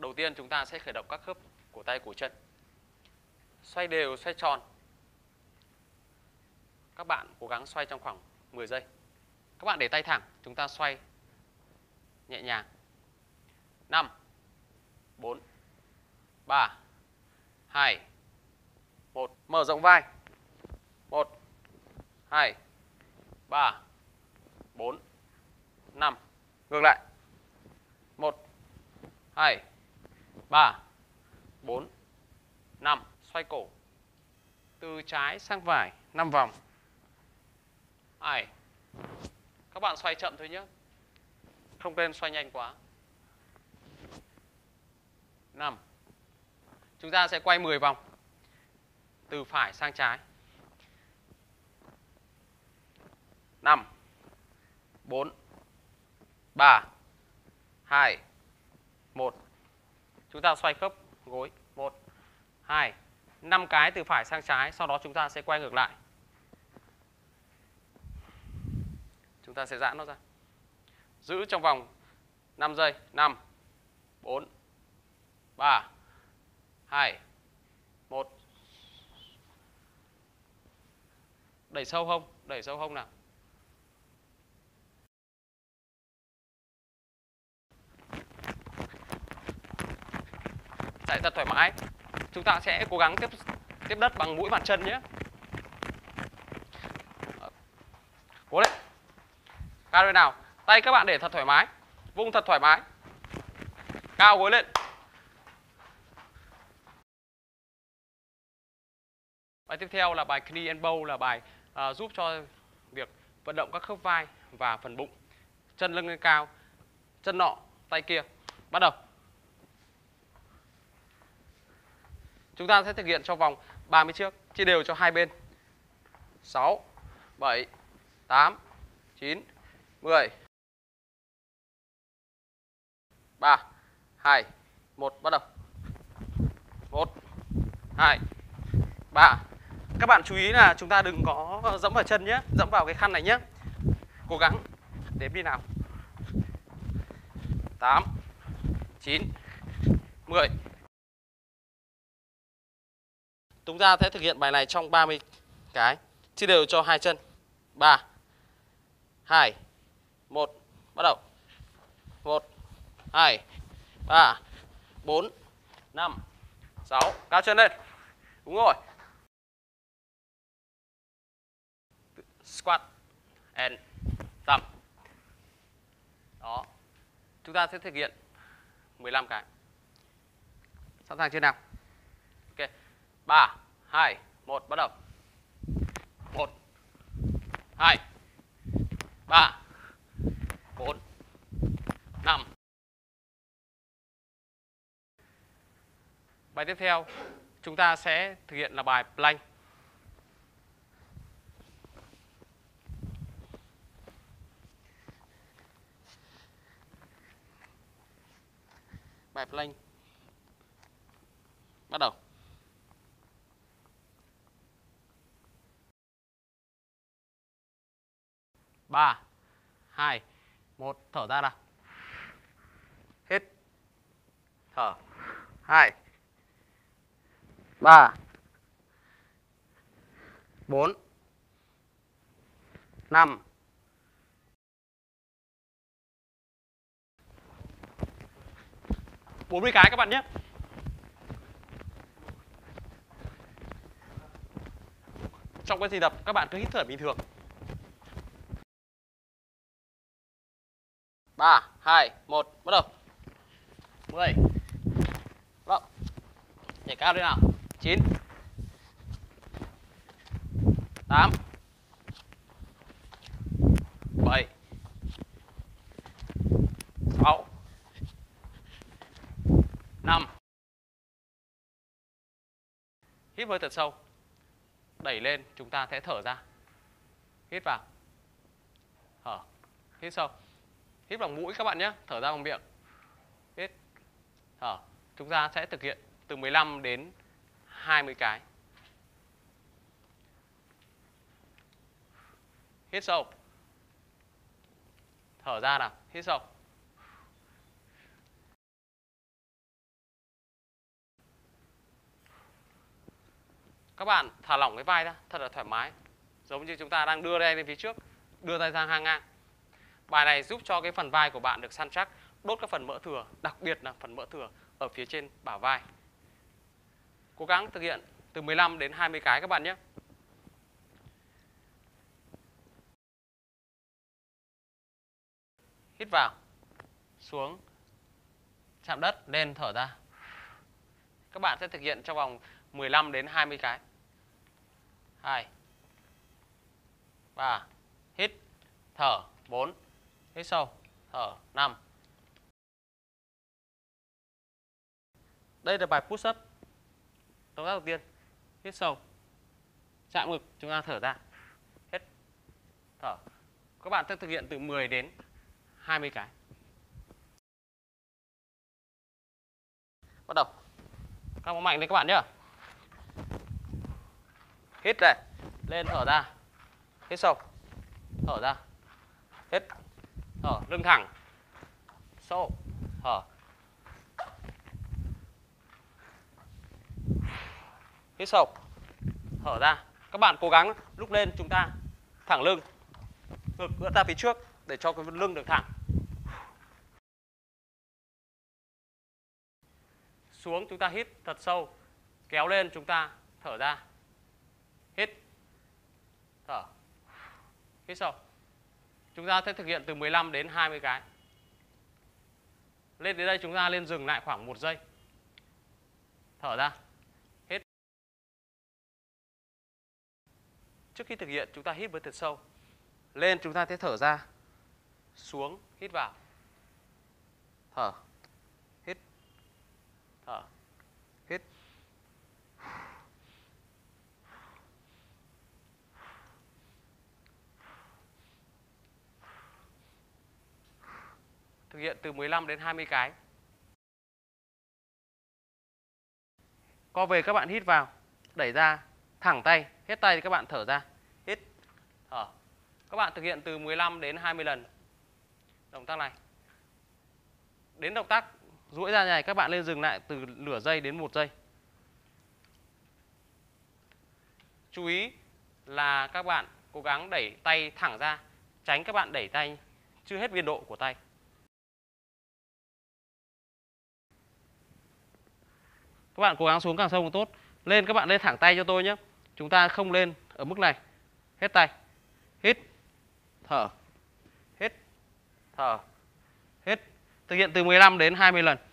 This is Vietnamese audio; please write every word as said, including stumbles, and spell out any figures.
Đầu tiên chúng ta sẽ khởi động các khớp cổ tay cổ chân. Xoay đều, xoay tròn. Các bạn cố gắng xoay trong khoảng mười giây. Các bạn để tay thẳng, chúng ta xoay nhẹ nhàng. năm, bốn, ba, hai, một. Mở rộng vai. một, hai, ba, bốn, năm. Ngược lại. một, hai, ba, bốn, năm. Xoay cổ. Từ trái sang phải năm vòng. hai. Các bạn xoay chậm thôi nhé. Không nên xoay nhanh quá. năm. Chúng ta sẽ quay mười vòng. Từ phải sang trái. năm, bốn, ba, hai, một. Chúng ta xoay khớp gối. một, hai, năm cái từ phải sang trái. Sau đó chúng ta sẽ quay ngược lại. Chúng ta sẽ giãn nó ra. Giữ trong vòng năm giây. năm, bốn, ba, hai, một. Đẩy sâu hông. Đẩy sâu hông nào. Chạy thật thoải mái. Chúng ta sẽ cố gắng tiếp tiếp đất bằng mũi bàn chân nhé. Cố lên. Cao lên nào. Tay các bạn để thật thoải mái. Vung thật thoải mái. Cao gối lên. Bài tiếp theo là bài knee and bow, là bài uh, giúp cho việc vận động các khớp vai và phần bụng. Chân lưng lên cao, chân nọ, tay kia. Bắt đầu. Chúng ta sẽ thực hiện trong vòng ba mươi chiếc, chia đều cho hai bên. sáu, bảy, tám, chín, mười. ba, hai, một. Bắt đầu. một, hai, ba. Các bạn chú ý là chúng ta đừng có dẫm vào chân nhé, dẫm vào cái khăn này nhé. Cố gắng. Đếm đi nào. tám, chín, mười. Chúng ta sẽ thực hiện bài này trong ba mươi cái, chia đều cho hai chân. ba, hai, một. Bắt đầu. một, hai, ba, bốn, năm, sáu. Cao chân lên. Đúng rồi. Squat and jump. Đó. Chúng ta sẽ thực hiện mười lăm cái. Sẵn sàng chưa nào? Ok. ba, hai, một. Bắt đầu. một, hai, ba, bốn, năm. Bài tiếp theo chúng ta sẽ thực hiện là bài plank. Bài plank. Bắt đầu. ba, hai, một. Thở ra nào. Hít. Thở. hai, ba, bốn, năm, bốn mươi cái các bạn nhé. Trong quá trình tập các bạn cứ hít thở bình thường. ba, hai, một. Bắt đầu. mười. Vâng. Nhảy cao lên nào. chín, tám, bảy, sáu, năm. Hít hơi thật sâu. Đẩy lên, chúng ta sẽ thở ra. Hít vào. Thở. Hít sâu. Hít bằng mũi các bạn nhé, thở ra bằng miệng. Hít. Thở. Chúng ta sẽ thực hiện từ mười lăm đến hai mươi cái. Hít sâu. Thở ra nào, hít sâu. Các bạn thả lỏng cái vai ra, thật là thoải mái. Giống như chúng ta đang đưa tay lên phía trước, đưa tay sang hàng ngang. Bài này giúp cho cái phần vai của bạn được săn chắc, đốt các phần mỡ thừa, đặc biệt là phần mỡ thừa ở phía trên bả vai. Cố gắng thực hiện từ mười lăm đến hai mươi cái các bạn nhé. Hít vào, xuống, chạm đất, lên, thở ra. Các bạn sẽ thực hiện trong vòng mười lăm đến hai mươi cái. hai, ba, hít, thở, bốn, hít sâu, thở, năm. Đây là bài push up. Động tác đầu tiên, hít sâu, chạm ngực, chúng ta thở ra, hít, thở. Các bạn sẽ thực hiện từ mười đến hai mươi cái. Bắt đầu. Các bạn mạnh lên các bạn nhé. Hít này, lên thở ra, hít sâu, thở ra, hít, thở, lưng thẳng, sâu, thở, hít sâu, thở ra. Các bạn cố gắng lúc lên chúng ta thẳng lưng, ngực ưỡn ra phía trước để cho cái lưng được thẳng. Xuống chúng ta hít thật sâu, kéo lên chúng ta thở ra, hít, thở, hít sâu. Chúng ta sẽ thực hiện từ mười lăm đến hai mươi cái. Lên đến đây chúng ta lên dừng lại khoảng một giây, thở ra, hít. Trước khi thực hiện chúng ta hít với thật sâu. Lên chúng ta sẽ thở ra, xuống, hít vào, thở, hít, thở, hít. Thực hiện từ mười lăm đến hai mươi cái. Co về các bạn hít vào, đẩy ra, thẳng tay, hết tay thì các bạn thở ra, hít, thở. Các bạn thực hiện từ mười lăm đến hai mươi lần động tác này. Đến động tác duỗi ra này các bạn lên dừng lại từ nửa giây đến một giây. Chú ý là các bạn cố gắng đẩy tay thẳng ra, tránh các bạn đẩy tay chưa hết biên độ của tay. Các bạn cố gắng xuống càng sâu càng tốt. Lên các bạn lên thẳng tay cho tôi nhé. Chúng ta không lên ở mức này. Hết tay. Hít, thở, hít, thở, hít. Thực hiện từ mười lăm đến hai mươi lần.